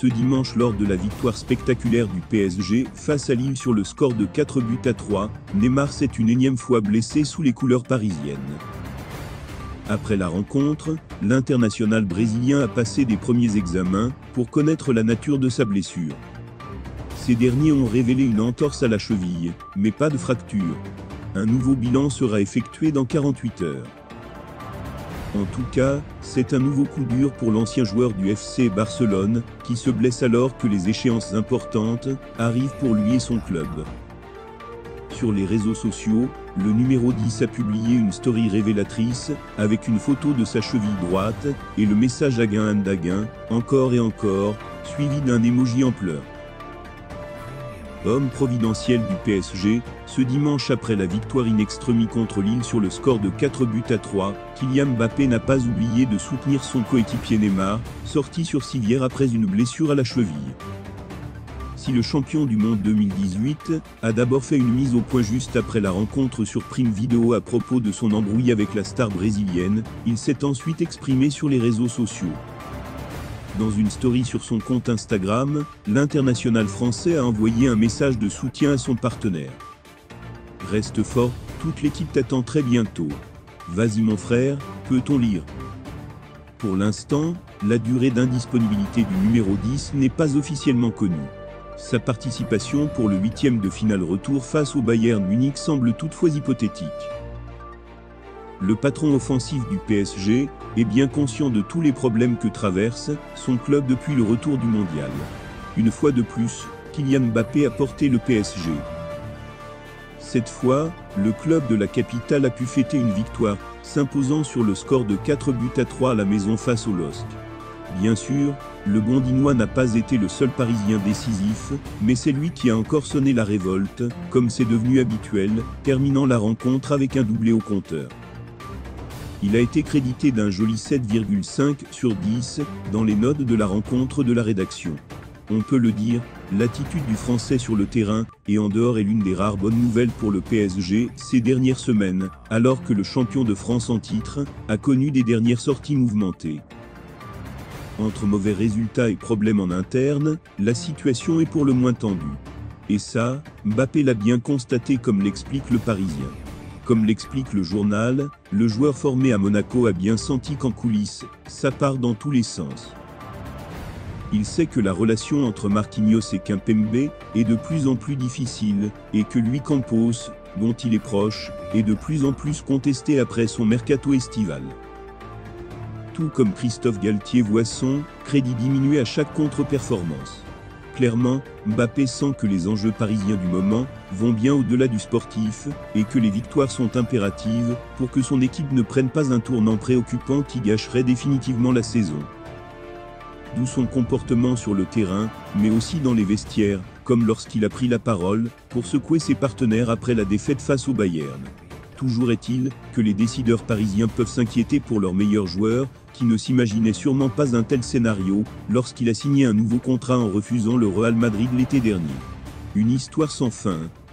Ce dimanche, lors de la victoire spectaculaire du PSG face à Lille sur le score de 4-3, Neymar s'est une énième fois blessé sous les couleurs parisiennes. Après la rencontre, l'international brésilien a passé des premiers examens pour connaître la nature de sa blessure. Ces derniers ont révélé une entorse à la cheville, mais pas de fracture. Un nouveau bilan sera effectué dans 48 heures. En tout cas, c'est un nouveau coup dur pour l'ancien joueur du FC Barcelone, qui se blesse alors que les échéances importantes arrivent pour lui et son club. Sur les réseaux sociaux, le numéro 10 a publié une story révélatrice, avec une photo de sa cheville droite, et le message Again and Again, encore et encore, suivi d'un emoji en pleurs. Homme providentiel du PSG, ce dimanche après la victoire in extremis contre Lille sur le score de 4-3, Kylian Mbappé n'a pas oublié de soutenir son coéquipier Neymar, sorti sur civière après une blessure à la cheville. Si le champion du monde 2018 a d'abord fait une mise au point juste après la rencontre sur Prime Video à propos de son embrouille avec la star brésilienne, il s'est ensuite exprimé sur les réseaux sociaux. Dans une story sur son compte Instagram, l'international français a envoyé un message de soutien à son partenaire. Reste fort, toute l'équipe t'attend très bientôt. Vas-y mon frère, peut-on lire? Pour l'instant, la durée d'indisponibilité du numéro 10 n'est pas officiellement connue. Sa participation pour le 8e de finale retour face au Bayern Munich semble toutefois hypothétique. Le patron offensif du PSG est bien conscient de tous les problèmes que traverse son club depuis le retour du mondial. Une fois de plus, Kylian Mbappé a porté le PSG. Cette fois, le club de la capitale a pu fêter une victoire, s'imposant sur le score de 4-3 à la maison face au LOSC. Bien sûr, le Bondinois n'a pas été le seul Parisien décisif, mais c'est lui qui a encore sonné la révolte, comme c'est devenu habituel, terminant la rencontre avec un doublé au compteur. Il a été crédité d'un joli 7,5 sur 10 dans les notes de la rencontre de la rédaction. On peut le dire, l'attitude du Français sur le terrain et en dehors est l'une des rares bonnes nouvelles pour le PSG ces dernières semaines, alors que le champion de France en titre a connu des dernières sorties mouvementées. Entre mauvais résultats et problèmes en interne, la situation est pour le moins tendue. Et ça, Mbappé l'a bien constaté comme l'explique le Parisien. Comme l'explique le journal, le joueur formé à Monaco a bien senti qu'en coulisses, ça part dans tous les sens. Il sait que la relation entre Marquinhos et Kimpembe est de plus en plus difficile, et que Luis Campos, dont il est proche, est de plus en plus contesté après son mercato estival. Tout comme Christophe Galtier voit son crédit diminuer à chaque contre-performance. Clairement, Mbappé sent que les enjeux parisiens du moment vont bien au-delà du sportif, et que les victoires sont impératives pour que son équipe ne prenne pas un tournant préoccupant qui gâcherait définitivement la saison. D'où son comportement sur le terrain, mais aussi dans les vestiaires, comme lorsqu'il a pris la parole pour secouer ses partenaires après la défaite face au Bayern. Toujours est-il que les décideurs parisiens peuvent s'inquiéter pour leur meilleur joueur, qui ne s'imaginait sûrement pas un tel scénario lorsqu'il a signé un nouveau contrat en refusant le Real Madrid l'été dernier. Une histoire sans fin.